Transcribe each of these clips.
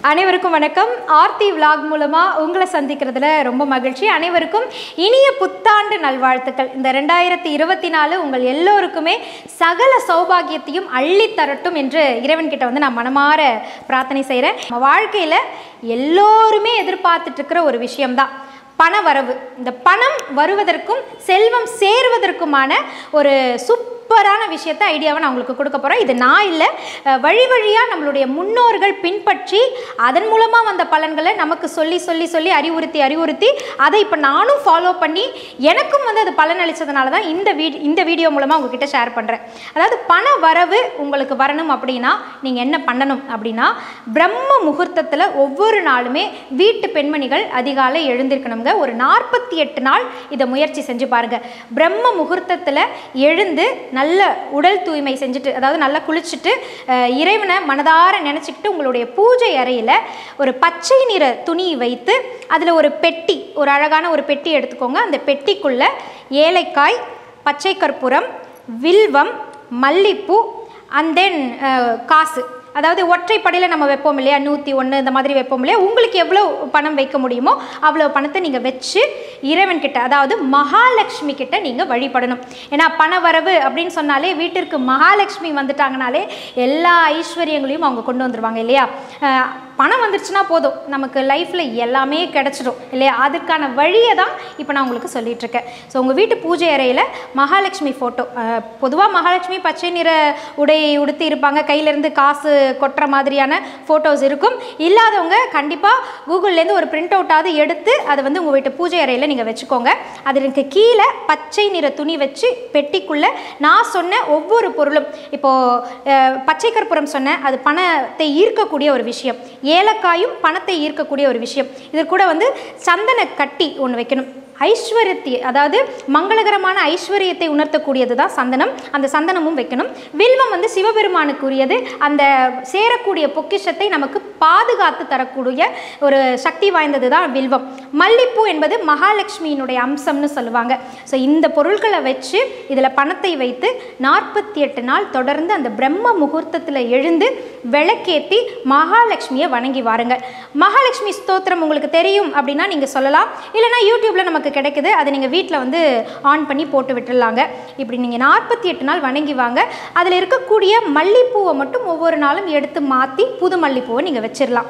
அனைவருக்கும் வணக்கம். ஆர்த்தி விலாக் மூலமாக உங்களை சந்திக்கிறதுல ரொம்ப மகிழ்ச்சி. அனைவருக்கும் இனிய புத்தாண்டு நல்வாழ்த்துக்கள். இந்த 2024 உங்கள் எல்லோருக்குமே சகல சௌபாகியத்தையும் அள்ளித்தரட்டும் என்று இறைவன்கிட்ட நான் மனமாற பிரார்த்தனை செய்கிறேன். நம்ம வாழ்க்கையில் எல்லோருமே எதிர்பார்த்துட்டு இருக்கிற ஒரு விஷயம்தான் பண வரவு. இந்த பணம் வருவதற்கும் செல்வம் சேருவதற்குமான ஒரு சூப்பரான விஷயத்தை ஐடியாவை நான் உங்களுக்கு கொடுக்க போகிறேன். இது நான் இல்லை, வழி வழியாக நம்மளுடைய முன்னோர்கள் பின்பற்றி அதன் மூலமாக வந்த பலன்களை நமக்கு சொல்லி சொல்லி சொல்லி அறிவுறுத்தி அதை இப்போ நானும் ஃபாலோ பண்ணி எனக்கும் அது பலன் அளித்ததுனால தான் இந்த வீடியோ மூலமாக உங்ககிட்ட ஷேர் பண்ணுறேன். அதாவது பண வரவு உங்களுக்கு வரணும் அப்படின்னா நீங்கள் என்ன பண்ணணும் அப்படின்னா, பிரம்ம முகூர்த்தத்தில் ஒவ்வொரு நாளுமே வீட்டு பெண்மணிகள் அதிகாலை எழுந்திருக்கணுங்க. ஒரு 48 நாள் இதை முயற்சி செஞ்சு பாருங்கள். பிரம்ம முகூர்த்தத்தில் எழுந்து நல்ல உடல் தூய்மை செஞ்சுட்டு, அதாவது நல்லா குளிச்சுட்டு இறைவனை மனதார நினச்சிக்கிட்டு உங்களுடைய பூஜை அறையில் ஒரு பச்சை நிற துணி வைத்து அதில் ஒரு பெட்டி, ஒரு அழகான ஒரு பெட்டி எடுத்துக்கோங்க. அந்த பெட்டிக்குள்ளே ஏலக்காய், பச்சை கற்பூரம், வில்வம், மல்லிப்பூ அண்ட் தென் காசு, அதாவது ஒற்றைப்படையில் நம்ம வைப்போம் இல்லையா, 101 இந்த மாதிரி வைப்போம் இல்லையா, உங்களுக்கு எவ்வளோ பணம் வைக்க முடியுமோ அவ்வளோ பணத்தை நீங்கள் வச்சு இறைவன்கிட்ட, அதாவது மகாலட்சுமி கிட்ட நீங்கள் வழிபடணும். ஏன்னா பண வரவு அப்படின்னு சொன்னாலே வீட்டிற்கு மகாலட்சுமி வந்துட்டாங்கனாலே எல்லா ஐஸ்வர்யங்களையும் அவங்க கொண்டு வந்துடுவாங்க இல்லையா. பணம் வந்துருச்சுன்னா போதும், நமக்கு லைஃப்பில் எல்லாமே கிடச்சிடும் இல்லையா. அதுக்கான வழியை தான் இப்போ நான் உங்களுக்கு சொல்லிகிட்ருக்கேன். ஸோ உங்கள் வீட்டு பூஜை அறையில் மகாலட்சுமி ஃபோட்டோ, பொதுவாக மகாலட்சுமி பச்சை நிற உடையை உடுத்தி இருப்பாங்க, கையிலேருந்து காசு கொட்டுற மாதிரியான ஃபோட்டோஸ் இருக்கும். இல்லாதவங்க கண்டிப்பாக கூகுள்லேருந்து ஒரு பிரிண்ட் அவுட்டாவது எடுத்து அதை உங்கள் வீட்டு பூஜை அறையில் நீங்கள் வச்சுக்கோங்க. அதற்கு கீழே பச்சை நிற துணி வச்சு பெட்டிக்குள்ளே நான் சொன்ன ஒவ்வொரு பொருளும், இப்போது பச்சை கற்பூரம் சொன்னேன், அது பணத்தை ஈர்க்கக்கூடிய ஒரு விஷயம். ஏலக்காயும் பணத்தை ஈர்க்கக்கூடிய ஒரு விஷயம். இது கூட சந்தன கட்டி ஒன்று வைக்கணும். ஐஸ்வர்யத்தை, அதாவது மங்களகரமான ஐஸ்வர்யத்தை உணர்த்தக்கூடியது தான் சந்தனம். அந்த சந்தனமும் வைக்கணும். வில்வம் சிவபெருமானுக்குரியது. அந்த சேரக்கூடிய பொக்கிஷத்தை நமக்கு பாதுகாத்து தரக்கூடிய ஒரு சக்தி வாய்ந்தது தான் வில்வம். மல்லிப்பூ என்பது மகாலட்சுமியினுடைய அம்சம்னு சொல்லுவாங்க. ஸோ இந்த பொருட்களை வச்சு இதில் பணத்தை வைத்து 48 நாள் தொடர்ந்து அந்த பிரம்ம முகூர்த்தத்தில் எழுந்து விளக்கேற்றி மகாலட்சுமியை வணங்கி வாருங்கள். மகாலட்சுமி ஸ்தோத்திரம் உங்களுக்கு தெரியும் அப்படின்னா நீங்கள் சொல்லலாம், இல்லைனா யூடியூப்பில் நமக்கு கிடைக்குது, அதை நீங்கள் வீட்டில் ஆன் பண்ணி போட்டு விட்டுடலாங்க. இப்படி நீங்கள் 48 நாள் வணங்கி வாங்க. அதில் இருக்கக்கூடிய மல்லிப்பூவை மட்டும் ஒவ்வொரு நாளும் எடுத்து மாற்றி புது மல்லிப்பூவை நீங்கள் வச்சிடலாம்.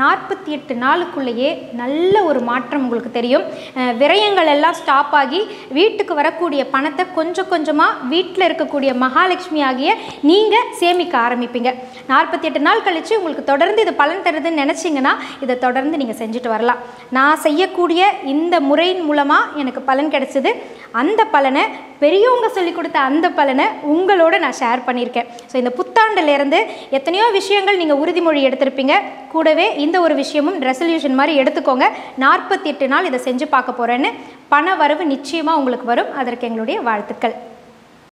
48 நாளுக்குள்ளேயே நல்ல ஒரு மாற்றம் உங்களுக்கு தெரியும். விரயங்கள் எல்லாம் ஸ்டாப் ஆகி வீட்டுக்கு வரக்கூடிய பணத்தை கொஞ்சம் கொஞ்சமாக வீட்டில் இருக்கக்கூடிய மகாலட்சுமி ஆகிய நீங்கள் சேமிக்க ஆரம்பிப்பீங்க. 48 நாள் கழித்து உங்களுக்கு தொடர்ந்து இது பலன் தருதுன்னு நினச்சிங்கன்னா இதை தொடர்ந்து நீங்கள் செஞ்சுட்டு வரலாம். நான் செய்யக்கூடிய இந்த முறையின் மூலமாக எனக்கு பலன் கிடைச்சிது. அந்த பலனை பெரியவங்க சொல்லிக் கொடுத்த அந்த பலனை உங்களோட நான் ஷேர் பண்ணியிருக்கேன். ஸோ இந்த புத்தாண்டுலேருந்து எத்தனையோ விஷயங்கள் நீங்கள் உறுதிமொழி எடுத்திருப்பீங்க. கூடவே இந்த ஒரு விஷயமும் ரெசல்யூஷன் மாதிரி எடுத்துக்கோங்க. 48 நாள் இதை செஞ்சு பார்க்க போகிறேன்னு. பண வரவு நிச்சயமாக உங்களுக்கு வரும். அதற்கு எங்களுடைய வாழ்த்துக்கள்.